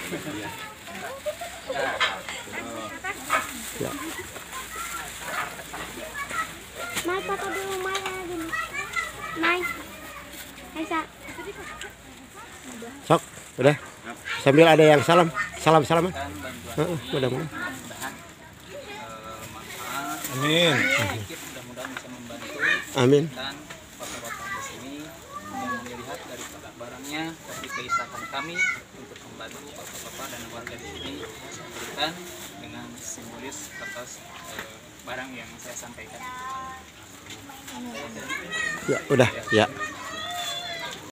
Ya. Mai foto dulu Mai gini. Mai. Aisyah. Sok, udah. Sambil ada yang salam, salaman. Mudah-mudahan. Amin. Mudah-mudahan bisa membantu. Amin. Dan bapak-bapak di sini yang melihat dari barangnya, tapi keisahan kami untuk membantu bapak-bapak dan warga di sini berikan dengan simbolis atas barang yang saya sampaikan. Ya, udah, ya.